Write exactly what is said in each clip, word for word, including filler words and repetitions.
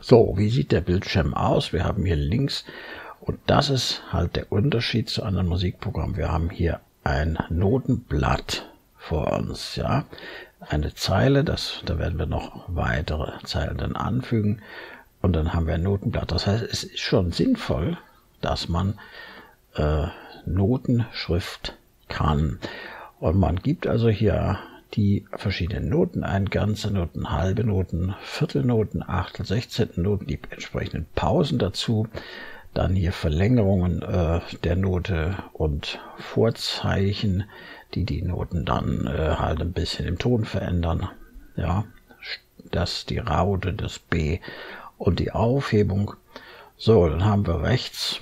So, wie sieht der Bildschirm aus? Wir haben hier links, und das ist halt der Unterschied zu anderen Musikprogrammen. Wir haben hier ein Notenblatt vor uns, ja, eine Zeile, das, da werden wir noch weitere Zeilen dann anfügen, und dann haben wir ein Notenblatt. Das heißt, es ist schon sinnvoll, dass man äh, Notenschrift kann. Und man gibt also hier die verschiedenen Noten ein, ganze Noten, halbe Noten, Viertelnoten, Achtel, Sechzehntel Noten, die entsprechenden Pausen dazu, dann hier Verlängerungen äh, der Note und Vorzeichen, die die Noten dann äh, halt ein bisschen im Ton verändern. Ja, das die Raute, das B und die Aufhebung. So, dann haben wir rechts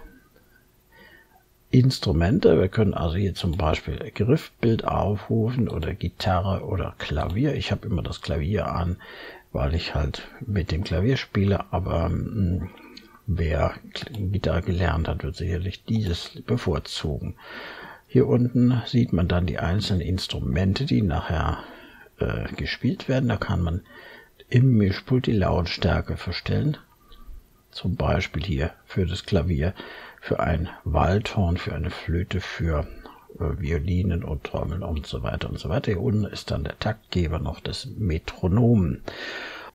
Instrumente. Wir können also hier zum Beispiel Griffbild aufrufen oder Gitarre oder Klavier. Ich habe immer das Klavier an, weil ich halt mit dem Klavier spiele, aber mh, wer Gitarre gelernt hat, wird sicherlich dieses bevorzugen. Hier unten sieht man dann die einzelnen Instrumente, die nachher äh, gespielt werden. Da kann man im Mischpult die Lautstärke verstellen. Zum Beispiel hier für das Klavier, für ein Waldhorn, für eine Flöte, für äh, Violinen und Trommeln und so weiter und so weiter. Hier unten ist dann der Taktgeber noch das Metronom.